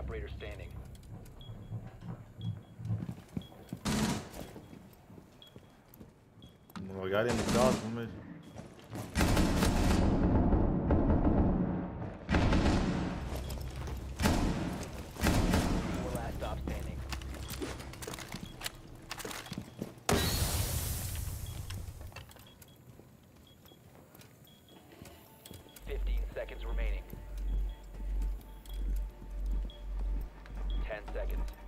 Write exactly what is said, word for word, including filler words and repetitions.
operator standing. Magari é no caso, mas. Four last stop standing. Fifteen seconds remaining. Ten seconds.